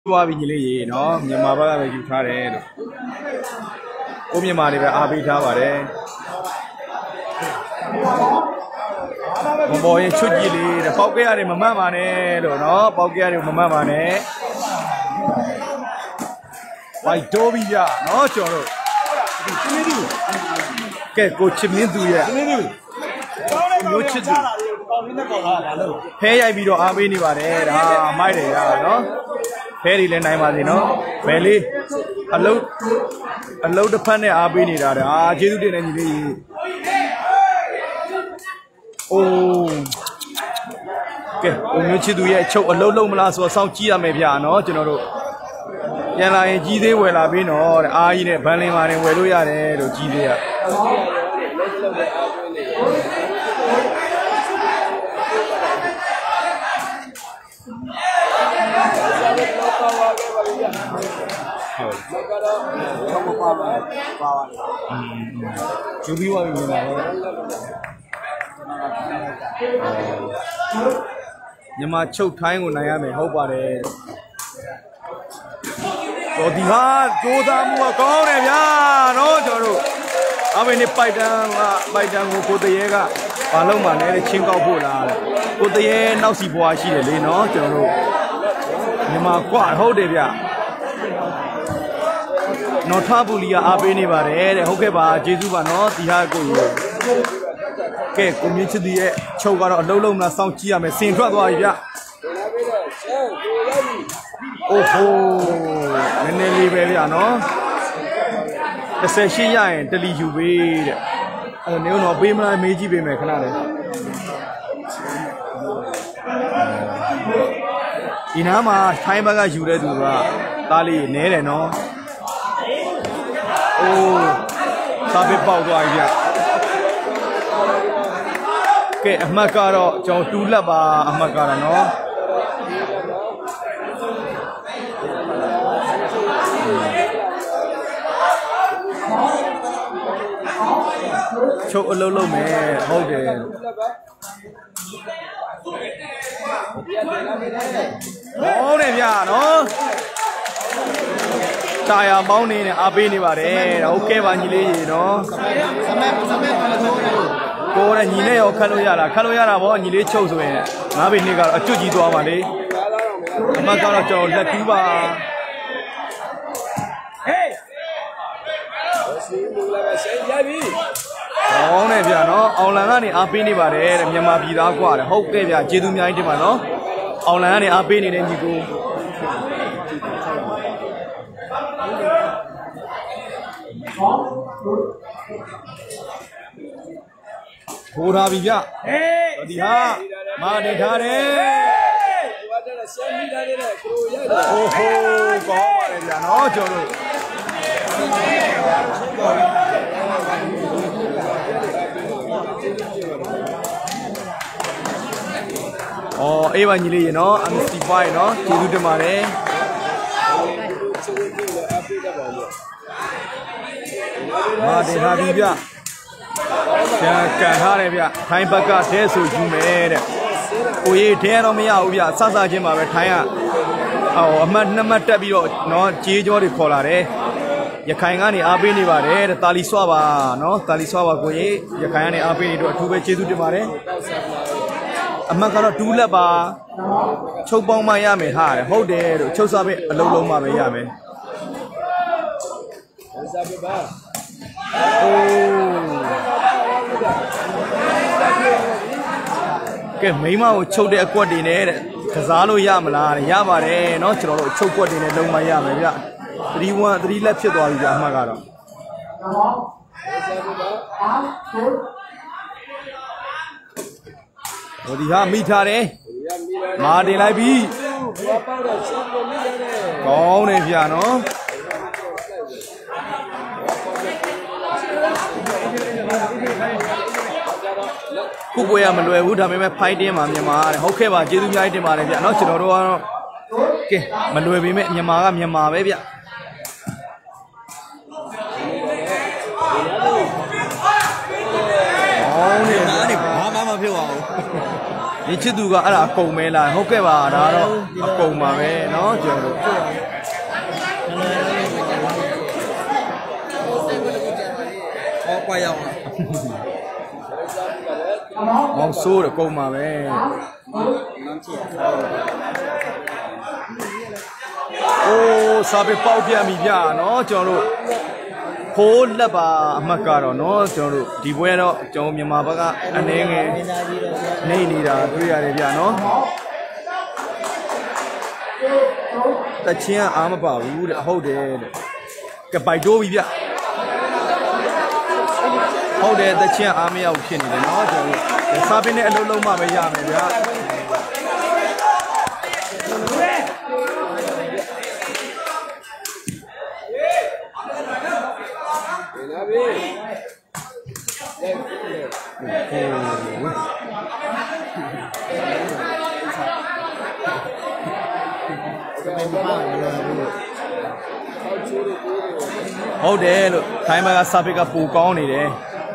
သွားပြီညီလေးရေနော်မြန်မာဘက်ကပဲယူထားတယ်လို့ကိုမြန်မာတွေပဲအားပေးထားပါတယ်ဘောရင်ချွတ်ကြည့်လေးတဲ့ပေါက်ကြရတယ်မမှတ်ပါနဲ့လို့နော်ပေါက်ကြရတယ်မမှတ်ပါနဲ့ဝိုက်တိုးပြီးကြနော်ကျော်တို့ကဲကိုချစ်မင်းသူရဲ့မျိုးချစ်သူဖဲရိုက်ပြီးတော့အားပေးနေပါတယ်ဒါမိုက်တယ်ရနော်ဖဲတွေလည်းနိုင်ပါစေနော်ဘယ်လေးအလုတ်တစ်ဖက်နဲ့အားပေးနေတာဒါကျေးဇူးတင်နေညီလေးအိုးကဲကိုမျိုးချစ်သူရဲ့အချုပ်အလုတ်လုံးမလားဆိုတော့စောင့်ကြည့်ရမယ်ဗျာနော်ကျွန်တော်တို့ပြန်လာရင်ကြီးသေးဝယ်လာပြီးနော်တဲ့အားကြီးနဲ့ဗန်လင်မာနဲ့ဝယ်လို့ရတယ်လို့ကြီးသေးရကျူပြီးသွားပြီမြန်မာမြန်မာချုပ်ထိုင်းကိုနိုင်ရမယ်ဟုတ်ပါတယ်တော်ဒီဟာကြိုးစားမှုကကောင်းတယ်ဗျာနော်ကျွန်တော်တို့အမေနဲ့ပိုက်တန်းကိုကိုတရေကဘာလုံးမှလည်းချင်းကောက်ဖို့လားတဲ့ကိုတရေနောက်စီဘွားရှိတယ်လေနော်ကျွန်တော်တို့မြန်မာကွာဟုတ်တယ်ဗျနော်ထားဘူးလီကအားပေးနေပါတယ်တဲ့ဟုတ်ကဲ့ပါကျေးဇူးပါနော်ဒီဟာကိုကဲကိုမြင့်ချစ်သူရဲ့ချုပ်ကတော့အလုံးလုံးမလားစောင့်ကြည့်ရမယ်စင်ထွက်သွားပြီဗျအိုးဟိုးနည်းနည်းလေးပဲဗျာနော်18ရရင်တလီယူပေးတဲ့အဲ့နေတော့ပေးမလားမေးကြည့်ပေးမယ်ခဏလေးဒီနားမှာထိုင်းဘက်ကယူတဲ့သူကတားလေးနဲတယ်နော်အိုးစာပေပေါက်သွားပြီဗျကဲအမှတ်ကတော့ကျွန်တော်တူလက်ပါအမှတ်ကတော့နော်ချုပ်အလုံးလုံးမယ်ဟုတ်တယ်ဟုတ်တယ်ဗျာနော်တာယာမောင်းနေနဲ့အားပေးနေပါတယ်ဟုတ်ကဲ့ပါညီလေးရေနော်ကိုယ်နဲ့ညီနဲ့ရောခတ်လို့ရတာဗောညီလေးချုပ်ဆိုရင်9ဘိနှစ်ကတော့အကျွတ်ကြီးသွားပါလေအမှတ်ကတော့ကျွန်တော်လက်တူးပါဟေးဟုတ်တယ်ဗျာနော်အောင်လန်ကနေအားပေးနေပါတယ်တဲ့မြန်မာပြည်သားกว่าတဲ့ဟုတ်ကဲ့ဗျာကျေးဇူးအများကြီးတင်ပါနော်အောင်လန်ကနေအားပေးနေတဲ့ညီကိုဟိုထားပြီဗျဒီဟာမာနေထားတယ်ဟိုဟိုကောင်းပါတယ်ဗျာနော်ကျွန်တော်တို့အော်အေးပါညီလေးရေနော် M65 နော်ကျေးဇူးတင်ပါတယ်မာနေထားပြီဗျပြန်ကန်ထားတယ်ဗျထိုင်းဘက်ကတဲဆိုယူမယ်တဲ့ကိုကြီးတဲတော့မရဘူးဗျစချင်းပါပဲထိုင်းကအမှတ်2မှတ်တက်ပြီးတော့နော်ကြေးကြောတွေခေါ်လာတယ်ရခိုင်ကနေအားပေးနေပါတယ်တဲ့တာလီဆွပါနော်တာလီဆွပါကိုကြီးရခိုင်ကနေအားပေးနေတော့အထူးပဲကျေးဇူးတင်ပါတယ်အမှတ်ကတော့2လက်ပါချုပ်ပေါင်းမှရမယ်ဟာတဲ့ဟုတ်တယ်လို့ချုပ်စားပဲအလုံးလုံးမှပဲရမယ်အိုးကဲမိမကိုချုပ်တဲ့အကွက်တွေနဲ့တဲ့ကစားလို့ရမလားရပါတယ်เนาะကျွန်တော်တို့ချုပ်ကွက်တွေနဲ့လုံးမရမယ်ဗျ3လက်ဖြစ်သွားပြီဗျအမှတ်ကတော့ဟိုဒီဟာမိထားတယ်မာတင်လိုက်ပြီကောင်းတယ်ဗျเนาะခုပွဲရမလွယ်ဘူးဒါပေမဲ့ဖိုက်တင်းမှာမြန်မာတဲ့ဟုတ်ကဲ့ပါကျေးဇူးများကြီးတင်ပါတယ်ဗျเนาะကျွန်တော်တို့ကတော့ကဲမလွယ်ပေမဲ့မြန်မာကမြန်မာပဲဗျဟောင်းနေဘာမှမဖြစ်ပါဘူး你这都个阿拉购买啦，好个吧？然后购买呗，喏，就。 好怪样啊！ 往收的购买呗。哦，啥被包点米片，喏，就路。好了吧，没搞了，喏，就路。地位了，就棉麻巴个，那个，你啦，对呀，对呀，喏。但钱阿没包，有的好的，个百多米片。好的，但钱阿没有便宜的，喏，就路。啥边的路嘛没呀，没呀。好的了，台湾个沙皮个不高呢的。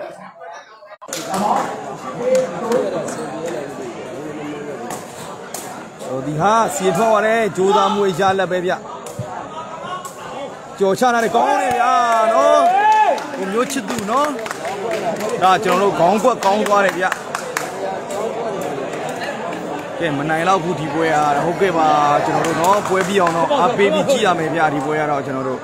哦，底下西方的就咱们一家来呗呀，就像那里高呢呀，喏，我们有吃度喏，那ကျွန်တော်တို့ခေါင်းကွက်တယ်ဗျကဲမနိုင်တော့ဘူးဒီပွဲอ่ะဟုတ်ကဲ့ပါကျွန်တော်တို့เนาะပွဲပြီးအောင်တော့အားပေးပြီးကြည့်ရမယ်ဗျဒီပွဲကတော့ကျွန်တော်တို့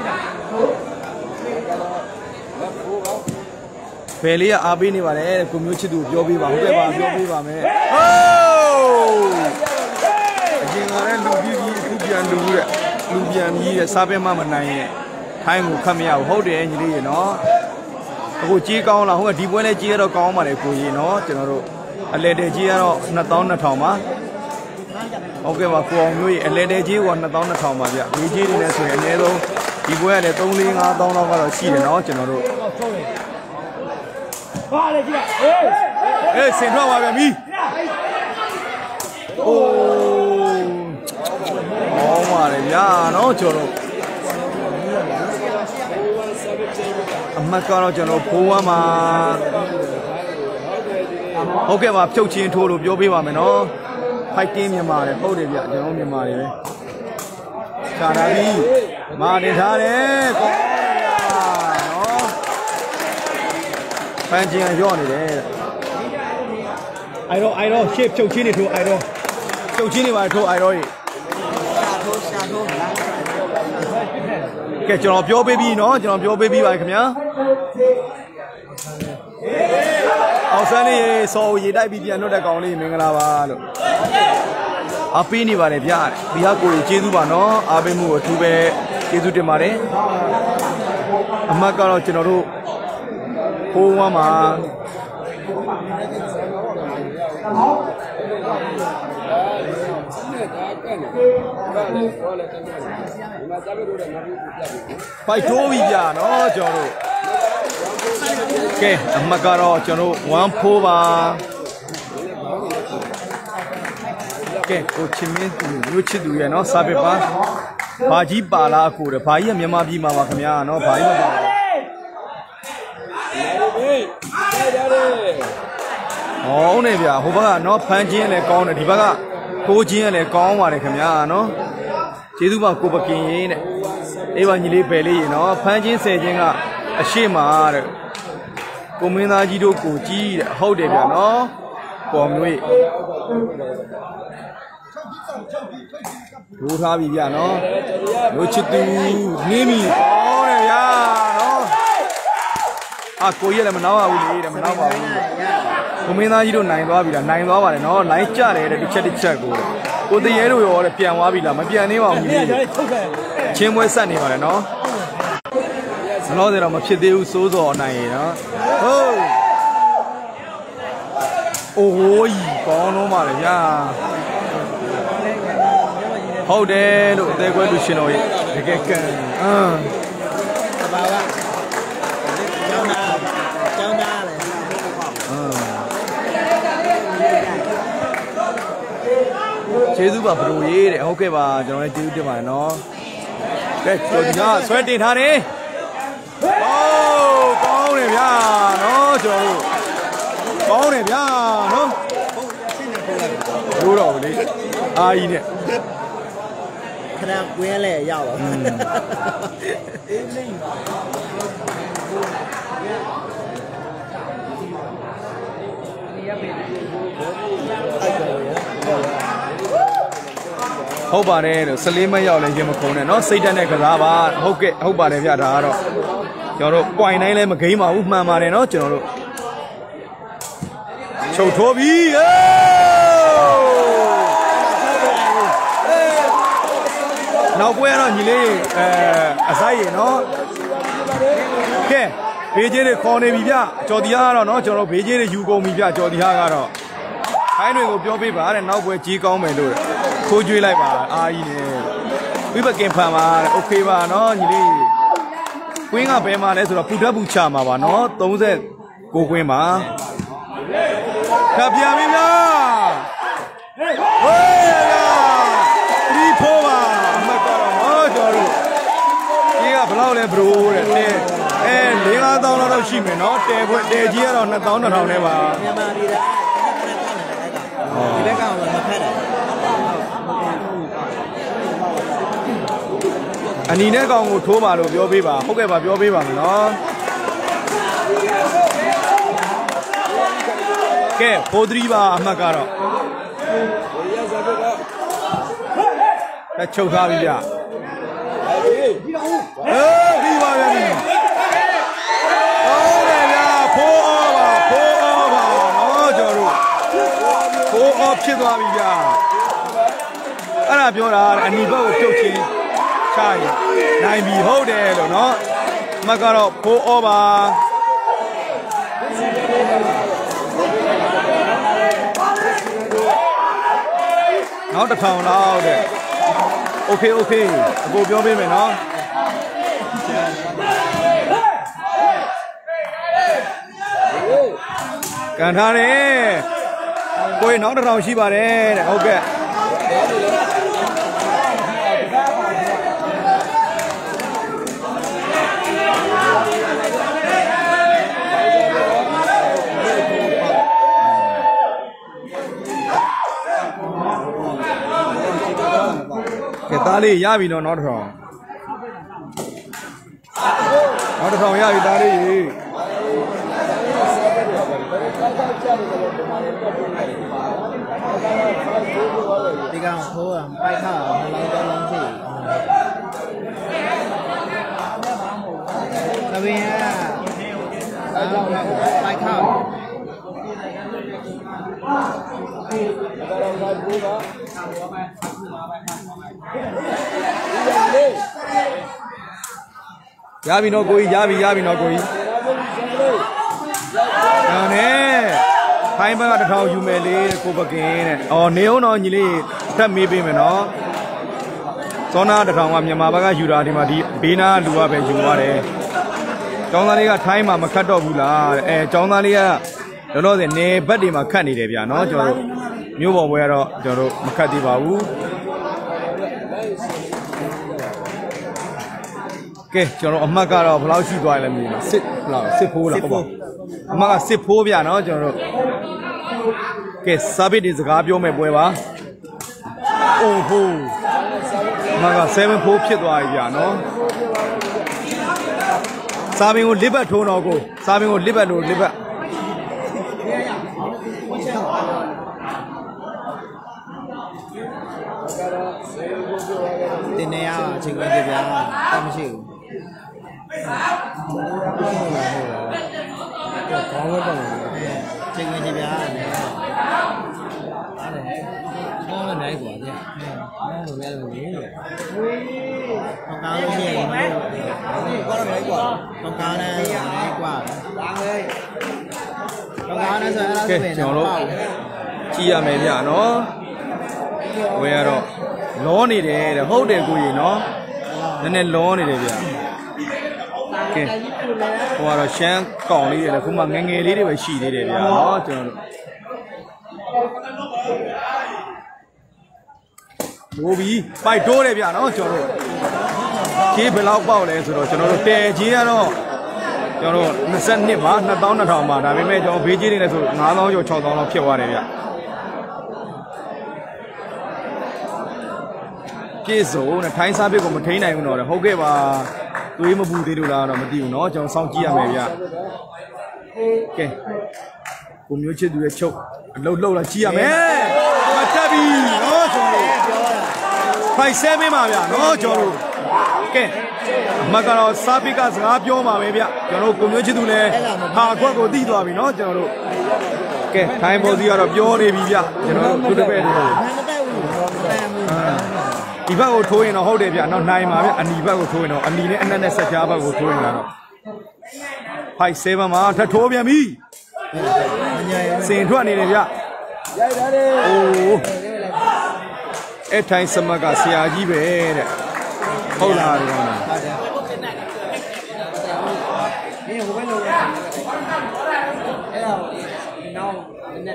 ဖယ်လေးကအားပေးနေပါတယ်ကိုမျိုးချစ်သူပြောပေးပါဟုတ်ကဲ့ပါပြောပေးပါမယ်ဟိုးအရင်ကလည်းလူပြီးအခုပြန်လူပြန်ကြီးတဲ့စားပဲမနိုင်ရဲ့ထိုင်းကိုခတ်မရဘူးဟုတ်တယ်ညီလေးရေเนาะအခုကြီးကောင်းလားဟုတ်ကဲ့ဒီပွဲလဲကြီးရတော့ကောင်းပါတယ်ကိုကြီးเนาะကျွန်တော်တို့အလဲတဲကြီးကတော့2200ပါဟုတ်ကဲ့ပါကိုအောင်မျိုးကြီးအလဲတဲကြီးက2200ပါဗျဒီကြီးတွေနဲ့ဆိုရင်အနည်းဆုံးဒီပွဲကလည်း3-4-5တောင်းလောက်ကတော့ရှိတယ်เนาะကျွန်တော်တို့ဟာလေကြီးအေးစင်ထွက်ပါဗျမီးအိုးဟောပါလေဗျာเนาะကျွန်တော်တို့အမတ်ကတော့ကျွန်တော်ဖိုးဝမ်းမှာဟုတ်ကဲ့ပါဖြုတ်ချင်းထိုးလို့ပြောပေးပါမယ်နော်ဖိုက်တင်းမြန်မာတယ်ဟုတ်တယ်ဗျကျွန်တော်မြန်မာတွေပဲခြာတာပြီမာတင်ထားတယ်ကောင်းနော်ပန်းချင်းရော့နေတယ်အိုင်ရောရှေ့ဖြုတ်ချင်းနေထိုးအိုင်ရောဖြုတ်ချင်းနေပါထိုးအိုင်ရောကြီးရှာထိုးကဲကျွန်တော်ပြောပေးပြီနော်ကျွန်တော်ပြောပေးပြီပါခင်ဗျာအောင်စန်းလေးစော်ရေတိုက်ပြီးပြန်လွတ်တဲ့ကောင်လေးမင်္ဂလာပါလို့အားပေးနေပါတယ်ဗျာဒီဟာကိုကျေးဇူးပါနော်အားပေးမှုအထူးပဲကျေးဇူးတင်ပါတယ်အမတ်ကတော့ကျွန်တော်တို့ဖိုးဝမ်းမှာဖိုက်ထိုးပြီဗျာနော်ကျွန်တော်တို့ကဲအမတ်ကတော့ကျွန်တော်14ပါကဲကိုချင်းမင်းသူမျိုးချစ်သူရဲ့နော်စာပေပါဘာကြီးပါလားကိုတယ်ဘာကြီးကမြန်မာပြည်မှာပါခင်ဗျာနော်ဘာကြီးမပါဘူးဟုတ်နေဗျာဟိုဘက်ကနော်ဖမ်းချင်းလည်းကောင်းတယ်ဒီဘက်ကကိုချင်းလည်းကောင်းပါတယ်ခင်ဗျာနော်ကျေးဇူးပါကိုပကင်ရေးနဲ့အေးပါညီလေးပယ်လေးရေနော်ဖမ်းချင်းဆယ်ချင်းကအရှိမတဲ့ကိုမင်းသားကြီးတို့ကိုကြီးတဲ့ဟုတ်တယ်ဗျာနော်ပေါ်မျိုးဒိုးထားပြီဗျာနော်မျိုးချစ်သူနင်းပြီဟောတယ်ဗျာနော်အာကိုကြီးလည်းမနှောက်ပါဘူးလေတဲ့မနှောက်ပါဘူးကိုမင်းသားကြီးတို့နိုင်သွားပြီလားနိုင်သွားပါတယ်နော်လိုင်းကြတယ်တဲ့တစ်ချက်ကိုတရေတို့ရောတဲ့ပြန်သွားပြီလားမပြန်သေးပါဘူးကြီးချင်းပွဲဆက်နေပါတယ်နော်မလို့တော့မဖြစ်သေးဘူးစိုးစော်နိုင်ရနော်ဟုတ်အိုးကြီးကောင်းတော့ပါလေဗျာဟုတ်တယ်လို့အသေးကွဲလူရှင်တော်ကြီးတကယ်ကန်တပါကကျောင်းသားလေကျေးဇူးပါဘရိုရေးတဲ့ဟုတ်ကဲ့ပါကျွန်တော်လည်းကျေးဇူးတင်ပါတယ်နော်ကဲကျွန်တော်ဆွဲတင်ထားတယ်ကောင်းတယ်ဗျာနော်ကျွန်တော်တို့ကောင်းတယ်ဗျာနော်လို့တော့လေအာကြီးနဲ့ခဏကွင်းလဲရောက်တော့ဟုတ်ပါတယ်လို့14မရောက်လဲရင်မခုံနဲ့เนาะစိတ်တက်တဲ့ကစားပါဟုတ်ကဲ့ဟုတ်ပါတယ်ဗျဒါကတော့ကျွန်တော်တို့ point တိုင်းလဲမဂိမ်းပါဘူးမှန်ပါတယ်เนาะကျွန်တော်တို့ချုပ်ထိုးပြီနောက်ပွဲကတော့ညီလေးအဆိုင်ရေเนาะကဲဘေးကြီးတွေခေါ်နေပြီဗျကျော်တီဟာကတော့เนาะကျွန်တော်ဘေးကြီးတွေယူကုန်ပြီဗျကျော်တီဟာကတော့ခိုင်းတွေကိုပြောပေးပါတဲ့နောက်ပွဲကြီးကောင်းမယ်လို့ခိုးကြွေးလိုက်ပါအာကြီးနဲ့ဝိပကင်ဖန်ပါတဲ့โอเคပါเนาะညီလေးကွင်းကဘယ်မှာလဲဆိုတော့ပူဓာတ်ပူချမှာပါเนาะ39ကွင်းပါခပ်ပြန်ပြီဗျာဟေးဗျာဒီဖိုးပါအမကတော့ဟောကျွန်တော်တို့ကြီးကဘယ်လောက်လဲဘရိုးတဲ့တဲ4-5တောင်းလောက်ရှိမယ်เนาะတဲခွက်တဲကြီးကတော့2200နဲ့ပါမြန်မာပြည်ကဒီဘက်ကမဖက်တယ်အနီနဲ့ကောင်ကိုထိုးပါလို့ပြောပေးပါဟုတ်ကဲ့ပါပြောပေးပါမယ်နော်ကဲဖိုးသီးပါအမှတ်ကတော့တက်ချုပ်ထားပြီဗျပြီးပါပြီဟုတ်တယ်ဗျဖိုးအောပါနော်ကျွန်တော်တို့ဖိုးအောဖြစ်သွားပြီဗျအဲ့ဒါပြောတာအနီဘက်ကိုပြုတ်ချင်းချရင်နိုင်ပြီဟုတ်တယ်လို့နော်အမှတ်ကတော့ဖိုးအောပါနောက်တစ်ထောင်လောက်တဲ့โอเคအကိုပြောပေးမယ်နော်ကန်ထားတယ်ကိုယ်နောက်တစ်ထောင်ရှိပါတယ်တဲ့ဟုတ်ကဲ့ကဲသားလေးရပြီနော်နောက်တစ်ထောင်ရပြီသားလေးဒီကောင်ထိုးပိုက်ခါနှလုံးသုံးလုံးရှိတပင်းကပိုက်ခါရပြီနော်ကိုကြီးရပြီနော်ကိုကြီးဒါနဲ့ဖိုင်းဘက်ကတစ်ထောင်ယူမယ်လေကိုပကင်းတဲ့အော်နေအောင်တော့ညီလေးထပ်မေးပေးမယ်နော်စောနာတစ်ထောင်ကမြန်မာဘက်ကယူတာဒီမှာဒီဘေးနာလူကပဲယူသွားတယ်ကျောင်းသားလေးကထိုင်းမှာမခတ်တော့ဘူးလားကျောင်းသားလေးကလောလောဆယ်နေဘက်တွေမှာခတ်နေတယ်ဗျာနော်ကျွန်တော်တို့မျိုးပေါ်ပွဲကတော့ကျွန်တော်တို့မခတ်သေးပါဘူးကဲကျွန်တော်အမှတ်ကတော့ဘယ်လောက်ရှိသွားလဲမသိဘူးစစ်ဖိုးလားဟုတ်ပါအမှတ်ကစစ်ဖိုးဗျာနော်ကျွန်တော်တို့ကဲစာပေဒီစကားပြောမယ်ပွဲပါအိုးဟိုးအမှတ်က7ဖိုးဖြစ်သွားပြီဗျာနော်စာပင်ကိုလစ်ဘတ်ထိုးတော့ကိုစာပင်ကိုလစ်ဘတ်လို့လစ်ဘတ်တင်နေရအချိန်ကြီးပြားတတ်မရှိဘူးကောင်းတော့ချိန်ကြီးပြားနေအဲ့ဒါမောင်းနေกว่าဗျာမောင်းလို့လည်းလို့နေတယ်ကောင်းလို့ရှိရင်ကောင်းတော့နေกว่าကောင်းနေနေกว่าကောင်းလေကောင်းနေဆိုအဲ့ဒါဆိုရင်ကျွန်တော်တို့ကြည့်ရမယ်ဗျာနော်ဝယ်ရတော့လောနေတယ်တဲ့ဟုတ်တယ်ကိုကြီးနော်နည်းနည်းလောနေတယ်ဗျာကဲဟိုကတော့ရှမ်းကောင်လေးတွေလည်းခုမှငငယ်လေးတွေပဲရှိသေးတယ်ဗျာနော်ကျွန်တော်တို့ဘိုးပြီးပိုက်တိုးတယ်ဗျာနော်ကျွန်တော်တို့ခြေဘယ်လောက်ပေါက်လဲဆိုတော့ကျွန်တော်တို့တဲကြီးကတော့ကျွန်တော်တို့22ပါ2200ပါဒါပေမဲ့ကျွန်တော်ဘေးကြီးတွေလည်းဆို9000ကျော်6000လောက်ဖြစ်သွားတယ်ဗျာပြေဆုံးနဲ့ထိုင်းစားပစ်ကိုမထိန်းနိုင်ဘူးတော့ဟုတ်ကဲ့ပါသွေးမပူသေးလို့လားတော့မသိဘူးเนาะကျွန်တော်စောင့်ကြည့်ရမယ်ဗျကဲကိုမျိုးချစ်သူရဲ့ချုပ်အလုံးလုံးလာကြည့်ရမယ်မတက်ပြီเนาะကျွန်တော်ဖိုက်ဆဲပေးပါဗျာเนาะကျွန်တော်ကဲမကတော့စားပစ်ကစကားပြောပါမယ်ဗျကျွန်တော်ကိုမျိုးချစ်သူလည်းဟာခွက်ကိုတိသွားပြီเนาะကျွန်တော်တို့ကဲထိုင်းဘောစီကတော့ပြောနေပြီဗျကျွန်တော်တို့တစ်ပည့်တို့ဒီဘက်ကိုထိုးရင်တော့ဟုတ်တယ်ဗျနော်နိုင်ပါဗျအနီဘက်ကိုထိုးရင်တော့အနီနဲ့အနက်နဲ့ဆက်ကြားဘက်ကိုထိုးရင်တော့5-7မှာထပ်ထိုးပြန်ပြီစင်ထွက်နေတယ်ဗျရိုက်တာလေအိုးအဲ့ထိုင်းစမတ်ကဆရာကြီးပဲတဲ့ဟုတ်လားဒီကောင်ဒီဟိုဘက်လိုအဲ့တော့နောက်နဲ့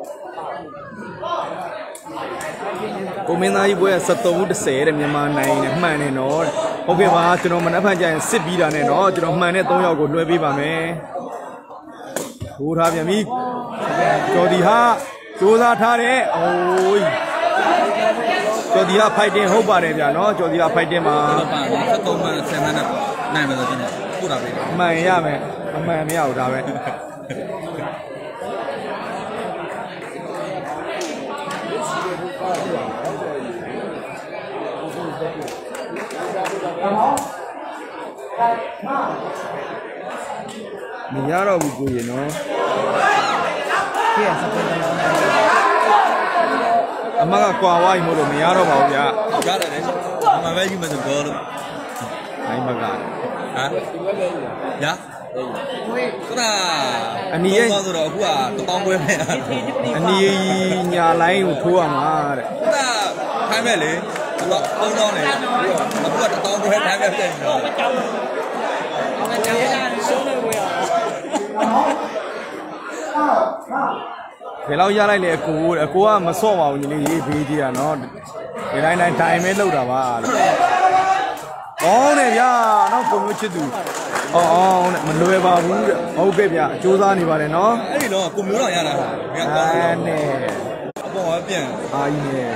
ကိုမင်းသားကြီးပွဲ73-10တဲ့မြန်မာနိုင်နဲ့မှန်နေတော့ဟုတ်ကဲ့ပါကျွန်တော်မနှက်ဖန်ကြရင်စစ်ပြီးတာနဲ့တော့ကျွန်တော်မှန်တဲ့3ယောက်ကိုလွှဲပေးပါမယ်ထိုးထားပြန်ပြီကျော်ဒီဟာစူးစားထားတယ်အိုးကျော်ဒီဟာဖိုက်တင်ဟုတ်ပါတယ်ဗျာနော်ကျော်ဒီဟာဖိုက်တင်မှာ 73မှန်10မှန်နဲ့နိုင်မယ်ဆိုကျွန်တော်ပို့တာပဲမှန်ရမယ်အမှန်မရဘူးဒါပဲမရတော့ဘူးကိုရင်နော်အမကကွာဝိုင်းမို့လို့မရတော့ပါဘူးဗျာရတယ်လေအမပဲယူမယ်ဆိုတော့လို့နိုင်မကဟမ်ညာခဏအနီရဲ့ဆိုတော့အခုက1000ခွဲပဲအနီညာလိုင်းကိုထိုးရမှာတဲ့ခဏခိုင်းမဲ့လေသူက3000နေအခုက1000ခွဲထိုင်းမဲ့ပြန်တော့ဘယ်လောက်ရလိုက်လဲအကိုကမစော့ပါဘူးညီလေးရေးဘေးကြီးอ่ะเนาะဒီတိုင်းတိုင်းတိုင်မဲလောက်တာပါလို့ကောင်းတယ်ဗျာနော်ပုံမျိုးချစ်သူအော်နဲ့မလွယ်ပါဘူးတဲ့ဟုတ်ကဲ့ဗျာအကျိုးစားနေပါတယ်နော်အဲ့ဒီတော့ကိုမျိုးတော်ရတာဟာဘယ်ကောင်းလဲနဲ့အပေါ်ကပြန်အာကြီးနဲ့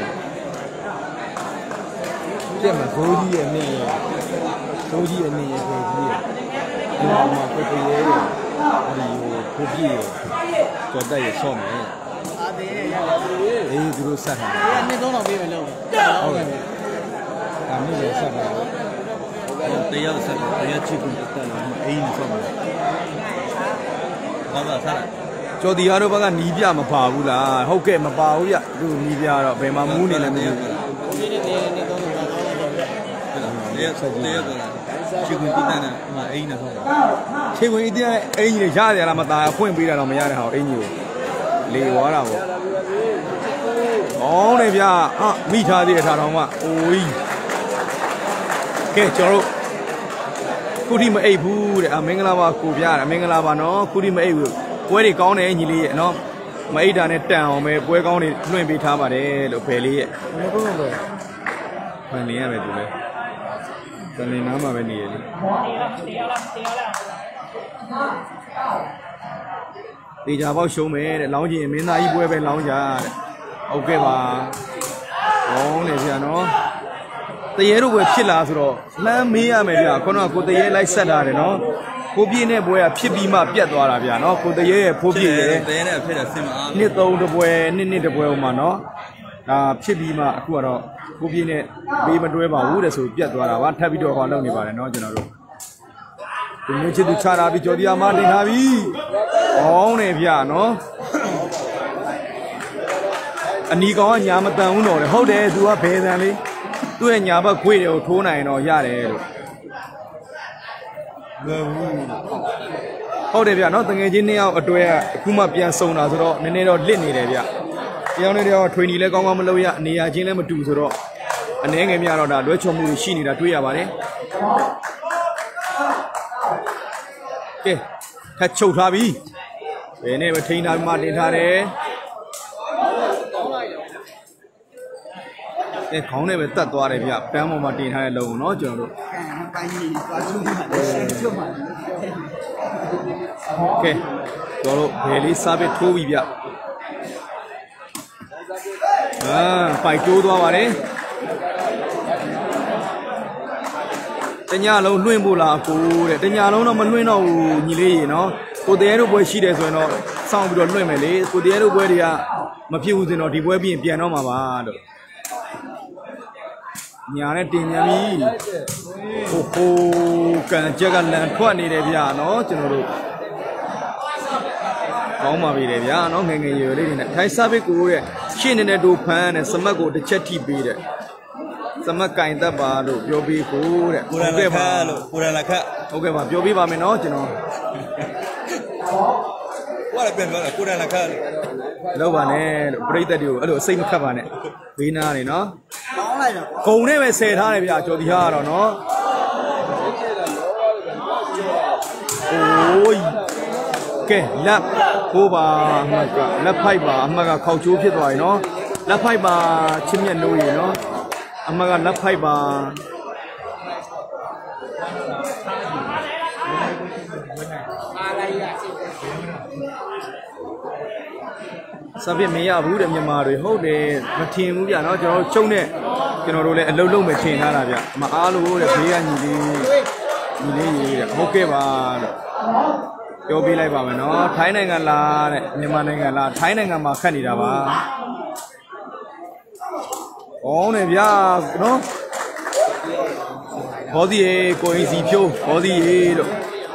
ပြက်မှာဘိုးကြီးရဲ့နဲ့ဘိုးကြီးရဲ့နဲ့ရဲ့ဘိုးကြီးရဲ့ဒီမှာကိုကိုရဲတဲ့ဒီဟိုဘိုးကြီးရဲ့ကြော်တက်ရဲ့ဆော့မယ်အားသေးရရတယ်အေးသူတို့ဆက်ထားတယ်နှစ်3000ပေးမယ်လို့ဟုတ်ကဲ့ဒါမျိုးလည်းဆက်ထားတယ်တရားဆက်တရားချစ်ကိုတက်လာမှအိမ်နဲ့ဆော့မယ်ဘာသာဆက်ကျော်တီဟာတို့ဘက်ကနီးပြမပါဘူးလားဟုတ်ကဲ့မပါဘူးဗျသူနီးပြတော့ဘယ်မှာမူးနေလဲမသိဘူးတရားဆက်တရားတော့ချစ်ကိုတက်လာမှအိမ်နဲ့ဆော့မယ်ချစ်ကိုအတင်းအင်ကြီးရတယ်လားမသားအဖွင့်ပေးတာတော့မရတဲ့ဟာအင်ကြီးကိုလေဝါတာပေါ့ကောင်းတယ်ဗျာမိထားသေးတယ်ထားတော့မှအိုးကဲကျွန်တော်တို့ခုထိမအိပ်ဘူးတဲ့မင်္ဂလာပါကိုပြရတယ်မင်္ဂလာပါနော်ခုထိမအိပ်ဘူးပွဲတွေကောင်းတယ်ညီလေးရဲ့နော်မအိပ်တာနဲ့တန်အောင်ပဲပွဲကောင်းတွေလွှင့်ပေးထားပါတယ်လို့ဖယ်လေးရဲ့ဘယ်လိုလုပ်လဲဖန်နေရမယ်သူလဲတန်နေနားမှာပဲနေရလေတေချာပေါက်ရှုံးမယ်တဲ့လောင်းကြီးမင်းသားကြီးပွဲပဲလောင်းကြတဲ့ဟုတ်ကဲ့ပါကောင်းတယ်ဗျာနော်တရေတို့ပဲဖြစ်လာဆိုတော့လှမ်းမေးရမယ်ဗျာခုနကကိုတရေလိုက်ဆက်လာတယ်နော်ကိုပြည့်နဲ့ပွဲကဖြစ်ပြီးမှပြတ်သွားတာဗျာနော်ကိုတရေရဲ့ဖိုးပြည့်ရဲ့တရေနဲ့ဖြစ်တာစင်မအားနှစ်3တပွဲနှစ်တပွဲဟိုမှာနော်ဒါဖြစ်ပြီးမှအခုကတော့ကိုပြည့်နဲ့ဘေးမတွဲပါဘူးတဲ့ဆိုပြတ်သွားတာပါထပ်ပြီးတော့ဟောလုပ်နေပါတယ်နော်ကျွန်တော်တို့ဒီမျိုးချစ်သူချတာပြီးကြော်ဒီယာမတင်ထားပြီကောင်းတယ်ဗျာနော်အနီကောင်ကညာမတန်ဘူးတော့တယ်ဟုတ်တယ်သူကဘယ်တန်လေးသူ့ရဲ့ညာဘက်ခွေးတွေကိုထိုးနိုင်တော့ရတယ်လို့ဟုတ်တယ်ဗျာနော်တငယ်ချင်း2ယောက်အတွဲအခုမှပြန်စုံတာဆိုတော့နည်းနည်းတော့လစ်နေတယ်ဗျတယောက်နဲ့တယောက်ထွေနီလည်းကောင်းကောင်းမလုပ်ရအနေရချင်းလည်းမတူဆိုတော့အနေငယ်များတော့ဒါလွဲချော်မှုရှိနေတာတွေ့ရပါတယ်ကဲထပ်ချုပ်ထားပြီဘယ်နဲ့ပဲထိန်းထားပြီးမှတင်ထားတယ်ခေါင်းနဲ့ပဲတတ်သွားတယ်ဗျပန်းပေါ်မှာတင်ထားတဲ့လုံเนาะကျွန်တော်တို့ပိုင်းကြီးသွားချုံမှာချုပ်မှာကဲကျွန်တော်တို့ဘယ်လေးစားပဲထိုးပြီဗျပိုက်တိုးသွားပါတယ်တညာလုံးလွှင့်ဖို့လားကိုတဲ့တညာလုံးတော့မလွှင့်တော့ဘူးညီလေးရေနော်ကိုတရေတို့ပွဲရှိတယ်ဆိုရင်တော့စောင့်ပြီးတော့လွှင့်မယ်လေကိုတရေတို့ပွဲတွေကမဖြစ်ဘူးဆိုရင်တော့ဒီပွဲပြီးရင်ပြန်တော့မှာပါတော့ညာနဲ့တင်မြန်ပြီဟိုကန်ချက်ကလန်ထွက်နေတယ်ဗျာနော်ကျွန်တော်တို့ကောင်းပါပြီလေဗျာနော်ငယ်ငယ်ရွယ်လေးတွေနဲ့ထိုင်စားပစ်ကိုရဲ့ရှင်းနေတဲ့တို့ဖန်းနဲ့စမတ်ကိုတစ်ချက်ထိပေးတဲ့စမတ်ကင်သက်ပါလို့ပြောပြီးကိုတဲ့ကိုရလက်ခတ်လို့ကိုရလက်ခတ်ဟုတ်ကဲ့ပါပြောပြပါမယ်နော်ကျွန်တော်ဘာလဲပြန်ပြောတာကိုရလက်ခတ်လောက်ပါနဲ့လို့ပြိတ္တတွေကိုအဲ့လိုအစိတ်မခတ်ပါနဲ့ဘေးနားနေနော်ကောင်းလိုက်တော့ဂုံနဲ့ပဲဆယ်ထားတယ်ဗျာကျော်ဒီဟာကတော့နော်โอ้ยကဲလက်ကိုပါအမှတ်ကလက်ဖိုက်ပါအမှတ်ကခောက်ချိုးဖြစ်သွားပြီနော်လက်ဖိုက်ပါချင်းမြတ်လို့ရေနော်အမှတ်ကလက်ဖိုက်ပါစပစ်မရဘူးတဲ့မြန်မာတွေဟုတ်တယ်မထင်ဘူးဗျာနော်ကျွန်တော်ချုပ်နဲ့ကျွန်တော်တို့လည်းအလုံးလုံးပဲထင်ထားတာဗျမအားလို့တဲ့ဘေးကညီလေးရေးတဲ့ဟုတ်ကဲ့ပါလို့ပြောပြလိုက်ပါမယ်နော်ထိုင်းနိုင်ငံလားတဲ့မြန်မာနိုင်ငံလားထိုင်းနိုင်ငံမှာခတ်နေတာပါကောင်းတယ်ဗျာနော်ဘောဒီရေကိုရင်စီဖြိုးဘောဒီရေလို့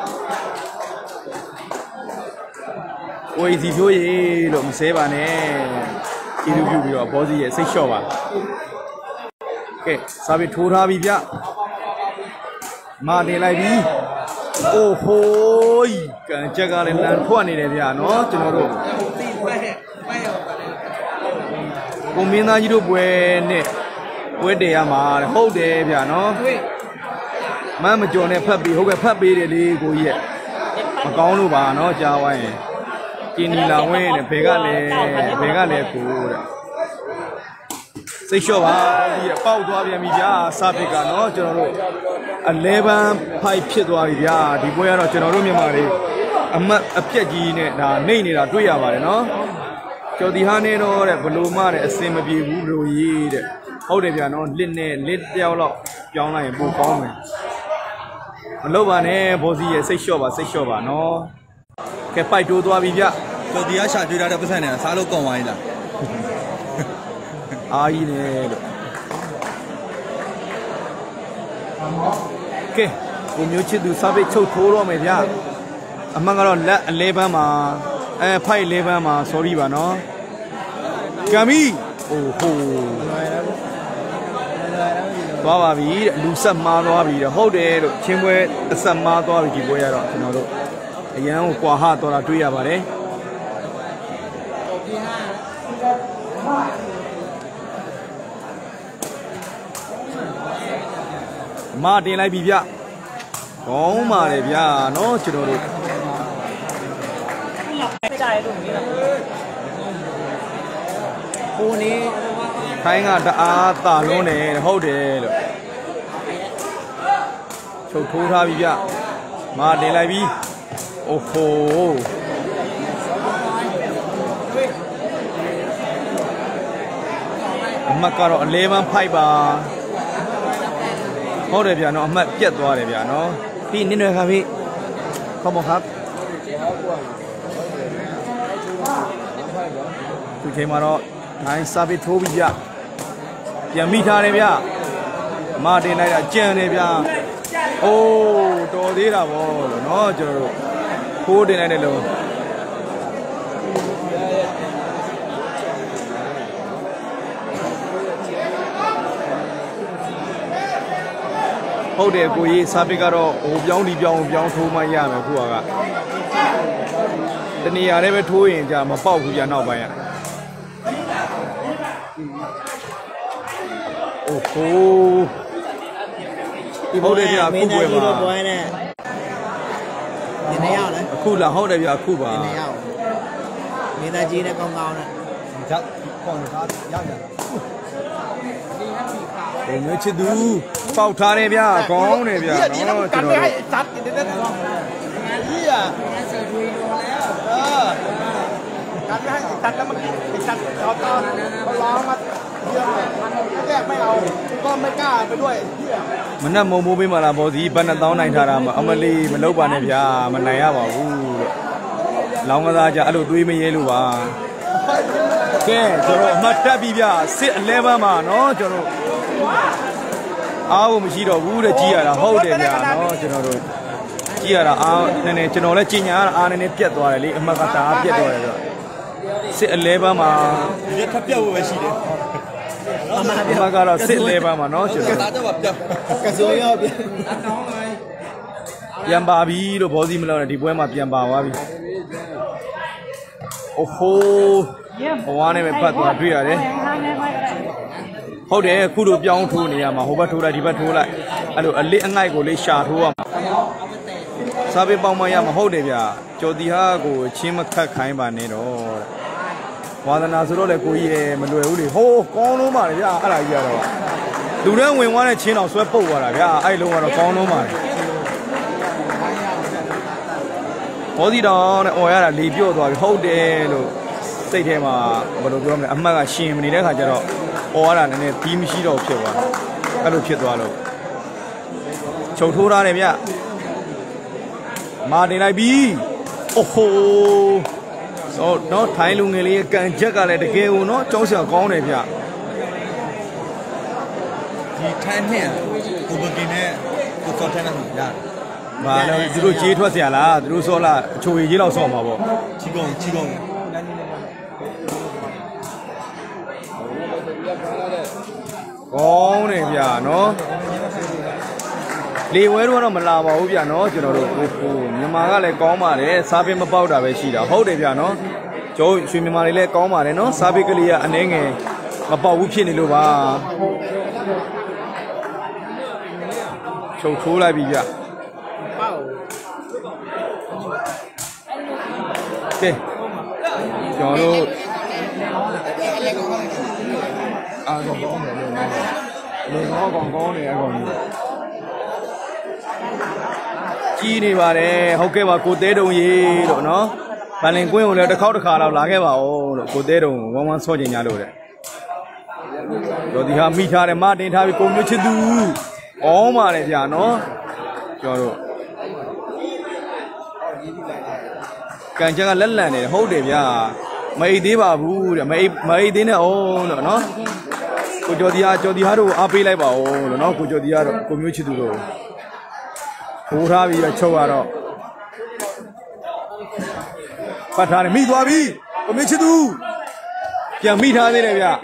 ကိုရင်စီဖြိုးရေလို့မစဲပါနဲ့ဒီလိုပြုပြီးတော့ဘောဒီရေစိတ်လျှော့ပါကဲစားပြီးထိုးထားပြီဗျမတင်လိုက်ပြီโอ้โหကန်ချက်ကလည်းလန်ထွက်နေတယ်ဗျာနော်ကျွန်တော်တို့ကိုမင်းသားကြီးတို့ပွဲနဲ့ပွဲတည်ရမှာဟုတ်တယ်ဗျာနော်မမ်းမကြော်နဲ့ဖတ်ပြီးဟုတ်ကဲ့ဖတ်ပေးတယ်လေကိုကြီးရဲ့မကောင်းလို့ပါနော်ကြားဝိုင်းရင်ကင်းနီလာဝင်းနဲ့ဘယ်ကလဲကိုတဲ့စိတ်လျှော့ပါဒီပေါက်သွားပြန်ပြီဗျာစပစ်ကနော်ကျွန်တော်တို့11 5ဖြစ်သွားပြီဗျာဒီပွဲကတော့ကျွန်တော်တို့မြန်မာတွေအမတ်အပြက်ကြီးနဲ့ဒါနှိမ့်နေတာတွေ့ရပါတယ်နော်ကျော်ဒီဟာနဲ့တော့တဲ့ဘလို့မတဲ့အစင်မပြေဘူးလို့ရေးတဲ့ဟုတ်တယ်ဗျာနော်လစ်တယောက်လောက်ပြောင်းလိုက်ရင်ပိုကောင်းမယ်မလုပ်ပါနဲ့ဘောစီရဲ့စိတ်လျှော့ပါနော်ကဲပိုက်တိုးသွားပြီဗျကျော်ဒီဟာရှာကျွေးထားတဲ့ပတ်စံနဲ့စားလို့ကောင်းပါရဲ့လားအားကြီးနဲ့လို့ကဲကိုမျိုးချစ်သူစားပိတ်ချုပ်ထိုးတော့မယ်ဗျအမှန်ကတော့လက်11မှာဖိုက်11မှာ sorry ပါနော်ကမ်မီအိုးဟိုသွားပါပြီတဲ့လူဆက်မားသွားပြီတဲ့ဟုတ်တယ်လို့ချင်းပွဲအဆက်မားသွားပြီဒီပွဲရတော့ကျွန်တော်တို့အရန်ကိုကွာဟတော့တာတွေ့ရပါတယ်မတင်လိုက်ပြီဗျကောင်းပါတယ်ဗျာနော်ကျွန်တော်တို့ကိုနေခိုင်းကတအားတာလွန်းတယ်ဟုတ်တယ်လို့ချုပ်ထိုးထားပြီဗျမတင်လိုက်ပြီအိုဟိုအမှတ်ကတော့11 5ပါဟုတ်တယ်ဗျာနော်အမှတ်ပြတ်သွားတယ်ဗျာနော်ပြီးနင်းရွယ်ခါပြီခေါမครับသူချိန်မှာတော့တိုင်းစာပစ်ထိုးပြီးဗျပြန်မိထားတယ်ဗျမတင်လိုက်တာကြံတယ်ဗျအိုးတော်သေးတာဗောလို့နော်ကျွန်တော်တို့ခိုးတင်လိုက်တဲ့လုံးဟုတ်တယ်ကိုကြီးစားပစ်ကတော့ဟိုပြောင်းထိုးမှရမယ်ခုကတနေရာလေးပဲထိုးရင်ကြာမပေါက်ဘူးကြာနောက်ပိုင်းကโอ้โหဒီဟုတ်တယ်ဗျအခုပွဲပါပွဲနဲ့ဒီနေ့ရောက်လဲအခုလားဟုတ်တယ်ဗျအခုပါဒီနေ့ရောက်မင်းသားကြီးနဲ့ကောင်းနဲ့ရောက်ကောင်းသားရောက်ရဘယ်မျိုးချစ်သူပေါက်ထားတယ်ဗျကောင်းတယ်ဗျနော်ကျွန်တော်တို့ဇတ်နေတဲ့ကြီးอ่ะการไม่ให้ตัดแล้วมันตัดต่อเขาร้องมาเยอะแยกไม่เอาก็ไม่กล้าไปด้วยမနက်မုံမိုးပေးမှလားဘောစီဘယ်နဲ့တောင်းနိုင်ထားတာအမလီမလုပ်ပါနဲ့ဗျာမနိုင်ရပါဘူးလောင်းကစားကြအဲ့လိုတွေးမရဲလို့ပါကဲကျွန်တော်အမှတ်တက်ပြီဗျာစစ်11မှာနော်ကျွန်တော်အားကိုမရှိတော့ဘူးတဲ့ကြည်ရတာဟုတ်တယ်ဗျာနော်ကျွန်တော်တို့ကြည်ရတာအားနည်းနည်းကျွန်တော်လည်းကြင်ညာအားနည်းနည်းပြတ်သွားတယ်လေအမှတ်ကတာပြတ်သွားတယ်ဆိုတော့စစ်11မှာဒီထပ်ပြတ်ဖို့ပဲရှိတယ်အမှန်ကတော့စစ်11မှာနော်ကျွန်တော်ကစားတော့ပြတ်ကစိုးရောက်ပြန်ပါပြီလို့ဘောစီမလို့ဒီပွဲမှာပြန်ပါသွားပြီအိုဟိုးဘဝနဲ့ပဲပတ်သွားတွေ့ရတယ်ဟုတ်တယ်ခုလိုပြောင်းထိုးနေရမှာဟိုဘက်ထိုးလိုက်ဒီဘက်ထိုးလိုက်အဲ့လိုအလစ်အငိုက်ကိုလေးရှာထိုးရမှာစားပေးပေါင်းမရမှာဟုတ်တယ်ဗျာကျော်တီဟာကိုချင်းမခတ်ခိုင်းပါနဲ့တော့ဝါသနာဆိုတော့လေကိုကြီးရမလွယ်ဘူးလေဟိုးကောင်းလုံးပါလေဗျာအဲ့ဒါကြီးကတော့လူတန်းဝင်သွားတဲ့ချင်းအောင်ဆွဲပုတ်သွားတာဗျာအဲ့လုံးကတော့ကောင်းလုံးပါလေဘောစီတောင်နဲ့អော်ရတာလေပြော့သွားပြီဟုတ်တယ်လို့စိတ်ထဲမှာဘယ်လိုပြောမလဲအမှတ်ကရှင်မနေတဲ့ခါကျတော့អော်ရတာနည်းနည်းပြီးမရှိတော့ဖြစ်သွားအဲ့လိုဖြစ်သွားလို့ချုပ်ထိုးထားတယ်ဗျမာတင်လိုက်ပြီအိုဟိုးနော်ထိုင်းလူငယ်လေးကန်ချက်ကလည်းတကယ်ကိုနော်ကြောက်စရာကောင်းတယ်ဗျဒီထိုင်းနဲ့ကိုဘကင်းနဲ့ကိုစောထိုင်းနဲ့ရတယ်ဘာလဲသူတို့ကြေးထွက်เสียလားသူတို့စောလားအချိုကြီးလောက်စောမှာပေါ့ချီကောင်းကောင်းတယ်ဗျာနော်လေဝဲတော့မလာပါဘူးဗျာနော်ကျွန်တော်တို့ဟိုမြန်မာကလည်းကောင်းပါတယ်စားပင်းမပေါက်တာပဲရှိတာဟုတ်တယ်ဗျာနော်ကျော်ရွှေမြန်မာတွေလည်းကောင်းပါတယ်နော်စားပင်းကလေးကအနှဲငယ်မပေါက်ဘူးဖြစ်နေလို့ပါချုပ်ထိုးလိုက်ပြီဗျာကဲကျွန်တော်တို့အားကောင်းတယ်လေကောင်းနေအကောင်ကြီးနေပါတယ်ဟုတ်ကဲ့ပါကိုသေးတုံကြီးလို့နော်ဗန်လင်ကွင်းကိုလည်းတစ်ခေါက်တစ်ခါတော့လာခဲ့ပါဦးလို့ကိုသေးတုံဝမ်းဝမ်းဆော့ကျင်ကြလို့တဲ့တို့ဒီဟာမိထားတယ်မတင်ထားပြီးကိုမျိုးချစ်သူဩပါတယ်ဗျာနော်ကျွန်တော်တို့ကန်ချက်ကလက်လန့်နေတယ်ဟုတ်တယ်ဗျာမအိတ်သေးပါဘူးတဲ့မအိတ်သေးနဲ့အောင်လို့နော်ကိုကျော်တီဟာတို့အားပေးလိုက်ပါဦးလို့နော်ကိုကျော်တီကတော့ကိုမျိုးချစ်သူတို့ထိုးထားပြီးတော့ချုပ်ရတော့ပတ်ထားတယ်မိသွားပြီကိုမျိုးချစ်သူပြန်မိထားသေးတယ်ဗျ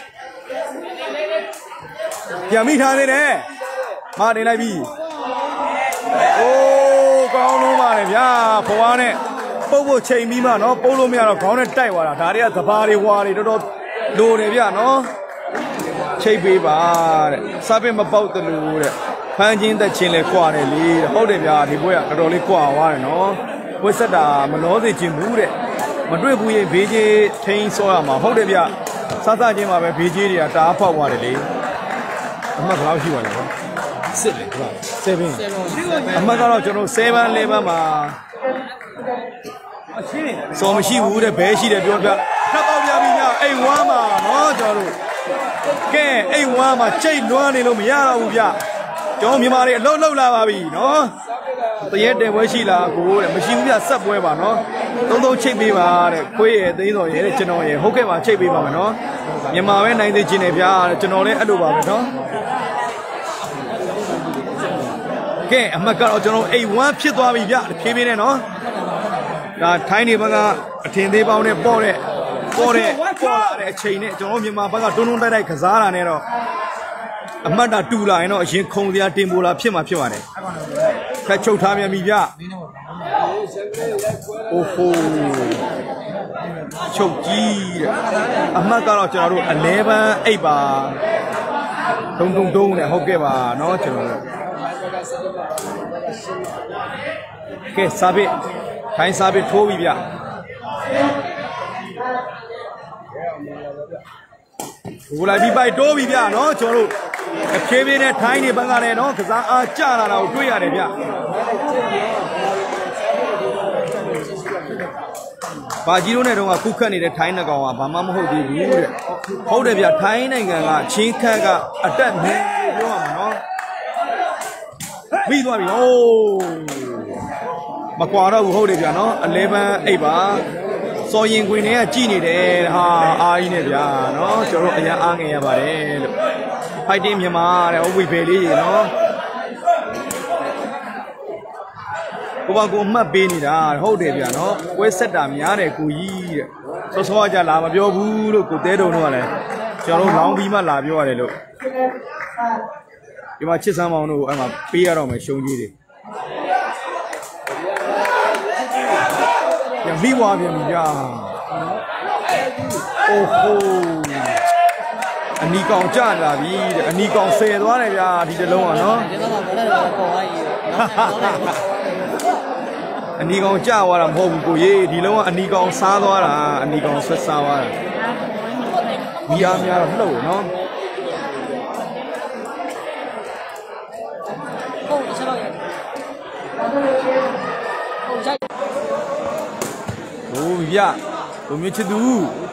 ပြန်မိထားသေးတယ်မတင်လိုက်ပြီအိုးကောင်းလုံးပါလေဗျာဖွားနဲ့ပုတ်ဖို့ချိန်ပြီးမှနော်ပုတ်လို့မရတော့ခေါင်းနဲ့တိုက်သွားတာဒါတွေကသဘာတွေဝါတွေတော်တော်လိုတယ်ဗျာနော်ချိတ်ပေးပါတဲ့စားပင်မပေါက်တလို့တဲ့ဖမ်းချင်းသက်ချင်းလဲကြွားတယ်လေဟုတ်တယ်ဗျာဒီဘွဲကတော်တော်လေးကြွားသွားတယ်နော်ဘွဲဆက်တာမလောစေချင်ဘူးတဲ့မတွေ့ဘူးရင်ဘေးကြီးထိန်းစောရမှာဟုတ်တယ်ဗျစားစားချင်းမှာပဲဘေးကြီးတွေကတအားဖောက်သွားတယ်လေအမှတ်ဘယ်လောက်ရှိပါလဲစစ်လေဟုတ်7အမှတ်ကတော့ကျွန်တော်7 11မှာစောမရှိဘူးတဲ့ဘဲရှိတယ်ပြောပြထပ်ပေါက်ပြပြီညအိမ်ဝမ်းမှာနော်ကျွန်တော်တို့ကဲအိမ်ဝမ်းမှာချိန်လွှမ်းနေလို့မရတော့ဘူးဗျကျွန်တော်မြန်မာတွေအလုံးလုံးလာပါပြီနော်တရက်တယ်ပွဲရှိလားကိုတဲ့မရှိဘူးဗျဆက်ပွဲပါနော်သုံးချိတ်ပေးပါတဲ့ခွေးရဲ့သိန်းတော်ရဲ့တဲ့ကျွန်တော်ရဲ့ဟုတ်ကဲ့ပါချိတ်ပေးပါမယ်နော်မြန်မာပဲနိုင်သေးခြင်းနဲ့ဗျာတဲ့ကျွန်တော်လည်းအဲ့လိုပါပဲနော်ကဲအမှတ်ကတော့ကျွန်တော်အိမ်ဝမ်းဖြစ်သွားပြီဗျဖြည်းဖြည်းနဲ့နော်ဒါထိုင်းနေဘက်ကအထင်သေးပေါင်းနဲ့ပေါ်လာတဲ့အချိန်နဲ့ကျွန်တော်မြန်မာဘက်ကတွန်းတွန်းတိုက်တိုက်ကစားတာနဲ့တော့အမှတ်တာတူလာရင်တော့အရင်ခုံစရာတင်ပိုလာဖြစ်မှာဖြစ်ပါတယ်ခက်ချုပ်ထားပြန်ပြီဗျအိုဟိုချုပ်ကြီးတဲ့အမှတ်ကတော့ကျွန်တော်တို့11 8ပါတုံနဲ့ဟုတ်ကဲ့ပါเนาะကျွန်တော်တို့ကဲစားပြီထိုင်းစားပြီထိုးပြီဗျဘူလာဒီပိုက်တိုးပြီဗျเนาะကျွန်တော်တို့အဖြည်းဖြည်းနဲ့ထိုင်းနေဘက်ကလည်းเนาะကစားအားကျလာတာကိုတွေ့ရတယ်ဗျဘာကြီးတို့နဲ့တော့ခုခတ်နေတဲ့ထိုင်းနှစ်ကောင်ကဘာမှမဟုတ်သေးဘူးတဲ့ဟုတ်တယ်ဗျထိုင်းနိုင်ငံကချင်းခတ်ကအတက်နေပြောရမှာเนาะမိသွားပြီဟိုးမကွာတော့ဘူးဟုတ်တယ်ဗျာနော်11 8ပါစော်ရင်ခွင်တွေကကြည်နေတယ်ဟာအားကြီးနေဗျာနော်ကျွန်တော်တို့အရင်အားငယ်ရပါတယ်လို့ဖိုက်တင်းမြန်မာတဲ့ဟုတ်ဝေဖယ်လေးကြီးနော်ကိုပါကိုမှတ်ပေးနေတာဟုတ်တယ်ဗျာနော်ပွဲဆက်တာများတယ်ကိုကြီးတဲ့စောစောကကြလာမပြောဘူးလို့ကိုတဲတုံတို့ကလည်းကျွန်တော်တို့လောင်းပြီးမှလာပြောရတယ်လို့ဒီမှာချစ်စမ်းမောင်တို့အဲ့မှာပေးရတော့မယ်ရှုံးကြီးတွေပြန်ပြီးွားပြန်ပြီကြာအိုးဟိုးအနီကောင်ကြလာပြီတဲ့အနီကောင်ဆယ်သွားတယ်ဗျာဒီတလုံးကနော်အနီကောင်ကြသွားတာမဟုတ်ဘူးကိုကြီးဒီလုံးကအနီကောင်စားသွားတာအနီကောင်ဆက်စားသွားတာဒီအားများတော့လှုပ်နော်ဟုတ်ဆက်တော့ဟုတ်ဗျာဘုံမြချစ်သူ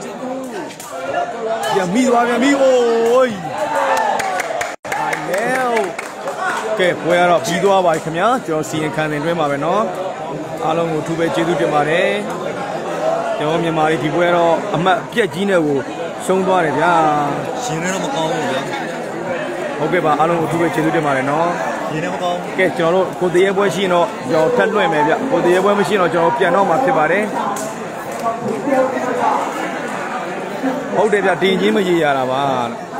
ပြန်မိသွားပြန်ပြီအိုးအိုင်မဲကဲပွဲရတော့ပြီးသွားပါပြီခင်ဗျာကျွန်တော်စီရင်ခံတင်တွဲမှာပဲเนาะအားလုံးကိုအထူးပဲကျေးဇူးတင်ပါတယ်ကျွန်တော်မြန်မာပြည်ဒီပွဲတော့အမှတ်ပြက်ကြီးနဲ့ကိုရှုံးသွားတယ်ဗျာရှင်လည်းတော့မကောင်းဘူးဗျာဟုတ်ကဲ့ပါအားလုံးကိုအထူးပဲကျေးဇူးတင်ပါတယ်เนาะရှင်လည်းမကောင်းကဲကျွန်တော်တို့ကိုတရေပွဲရှိရင်တော့ကျွန်တော်ထပ်လွှင့်မယ်ဗျကိုတရေပွဲမရှိရင်တော့ကျွန်တော်ပြန်တော့မှာဖြစ်ပါတယ်ဟုတ်တယ်ဗျတင်ချင်းမရေရတာပါ